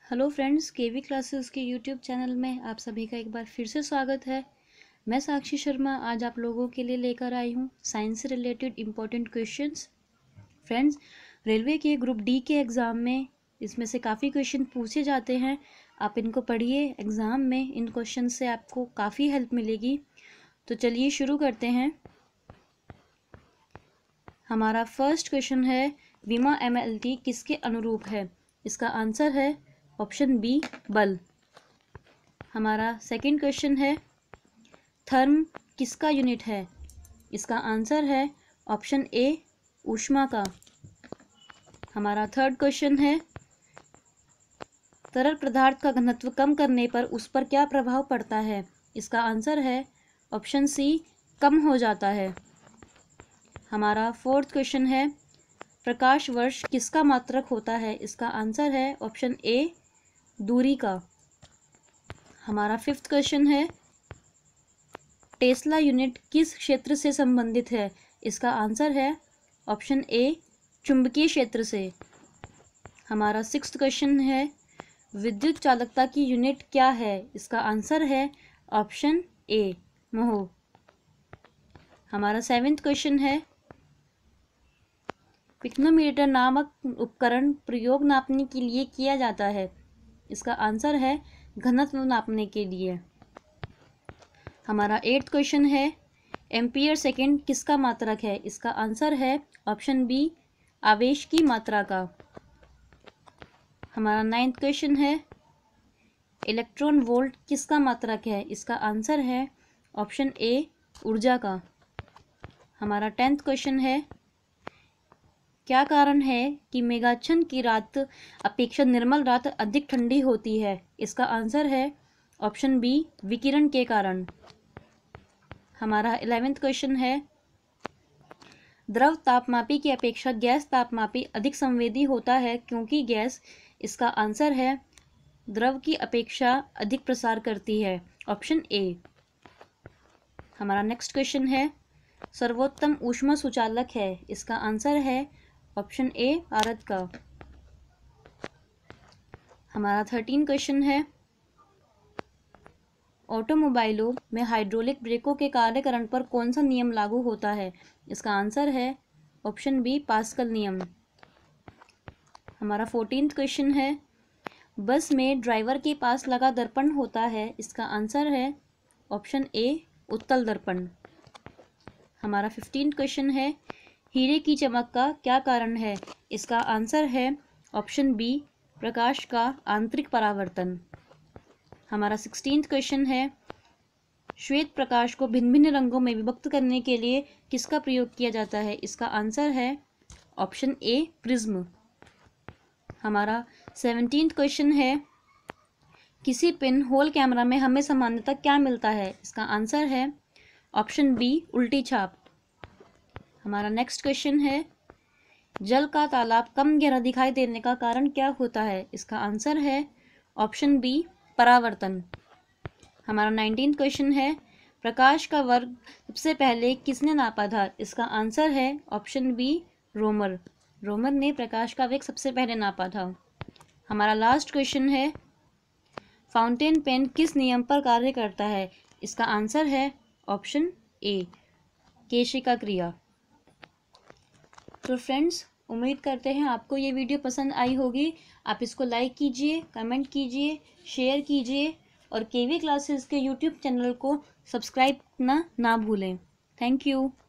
Hello friends, KV classes के YouTube channel में आप सभी का एक बार फिर से स्वागत है। मैं साक्षी शर्मा आज आप लोगों के लिए लेकर आई हूँ साइंस से related important questions. Friends, railway के ग्रुप डी के एग्ज़ाम में इसमें से काफ़ी क्वेश्चन पूछे जाते हैं। आप इनको पढ़िए, एग्ज़ाम में इन क्वेश्चन से आपको काफ़ी हेल्प मिलेगी। तो चलिए शुरू करते हैं। हमारा फर्स्ट क्वेश्चन है, विमा एमएलटी किसके अनुरूप है? इसका आंसर है ऑप्शन बी, बल। हमारा सेकंड क्वेश्चन है, थर्म किसका यूनिट है? इसका आंसर है ऑप्शन ए, ऊष्मा का। हमारा थर्ड क्वेश्चन है, तरल पदार्थ का घनत्व कम करने पर उस पर क्या प्रभाव पड़ता है? इसका आंसर है ऑप्शन सी, कम हो जाता है। हमारा फोर्थ क्वेश्चन है, प्रकाश वर्ष किसका मात्रक होता है? इसका आंसर है ऑप्शन ए, दूरी का। हमारा फिफ्थ क्वेश्चन है, टेस्ला यूनिट किस क्षेत्र से संबंधित है? इसका आंसर है ऑप्शन ए, चुंबकीय क्षेत्र से। हमारा सिक्स्थ क्वेश्चन है, विद्युत चालकता की यूनिट क्या है? इसका आंसर है ऑप्शन ए, मोह। हमारा सेवेंथ क्वेश्चन है, पिक्नोमीटर नामक उपकरण प्रयोग नापने के लिए किया जाता है। इसका आंसर है घनत्व नापने के लिए। हमारा एट्थ क्वेश्चन है, एम्पियर सेकेंड किसका मात्रक है? इसका आंसर है ऑप्शन बी, आवेश की मात्रा का। हमारा नाइन्थ क्वेश्चन है, इलेक्ट्रॉन वोल्ट किसका मात्रक है? इसका आंसर है ऑप्शन ए, ऊर्जा का। हमारा टेंथ क्वेश्चन है, क्या कारण है कि मेघाच्छन्न की रात अपेक्षा निर्मल रात अधिक ठंडी होती है? इसका आंसर है ऑप्शन बी, विकिरण के कारण। हमारा 11वां क्वेश्चन है, द्रव तापमापी की अपेक्षा गैस तापमापी अधिक संवेदी होता है क्योंकि गैस? इसका आंसर है द्रव की अपेक्षा अधिक प्रसार करती है, ऑप्शन ए। हमारा नेक्स्ट क्वेश्चन है, सर्वोत्तम ऊष्मा सुचालक है? इसका आंसर है ऑप्शन ए, भारत का। हमारा 13वां क्वेश्चन है, ऑटोमोबाइलों में हाइड्रोलिक ब्रेकों के कार्यकरण पर कौन सा नियम लागू होता है? इसका आंसर है ऑप्शन बी, पास्कल नियम। हमारा 14वां क्वेश्चन है, बस में ड्राइवर के पास लगा दर्पण होता है। इसका आंसर है ऑप्शन ए, उत्तल दर्पण। हमारा 15वां क्वेश्चन है, हीरे की चमक का क्या कारण है? इसका आंसर है ऑप्शन बी, प्रकाश का आंतरिक परावर्तन। हमारा 16वां क्वेश्चन है, श्वेत प्रकाश को भिन्न भिन्न रंगों में विभक्त करने के लिए किसका प्रयोग किया जाता है? इसका आंसर है ऑप्शन ए, प्रिज्म। हमारा 17वां क्वेश्चन है, किसी पिन होल कैमरा में हमें सामान्यतः क्या मिलता है? इसका आंसर है ऑप्शन बी, उल्टी छाप। हमारा नेक्स्ट क्वेश्चन है, जल का तालाब कम गहरा दिखाई देने का कारण क्या होता है? इसका आंसर है ऑप्शन बी, परावर्तन। हमारा 19वां क्वेश्चन है, प्रकाश का वर्ग सबसे पहले किसने नापा था? इसका आंसर है ऑप्शन बी, रोमर। रोमर ने प्रकाश का वेग सबसे पहले नापा था। हमारा लास्ट क्वेश्चन है, फाउंटेन पेन किस नियम पर कार्य करता है? इसका आंसर है ऑप्शन ए, केशिका क्रिया। तो फ्रेंड्स, उम्मीद करते हैं आपको ये वीडियो पसंद आई होगी। आप इसको लाइक कीजिए, कमेंट कीजिए, शेयर कीजिए और केवी क्लासेस के यूट्यूब चैनल को सब्सक्राइब करना ना भूलें। Thank you.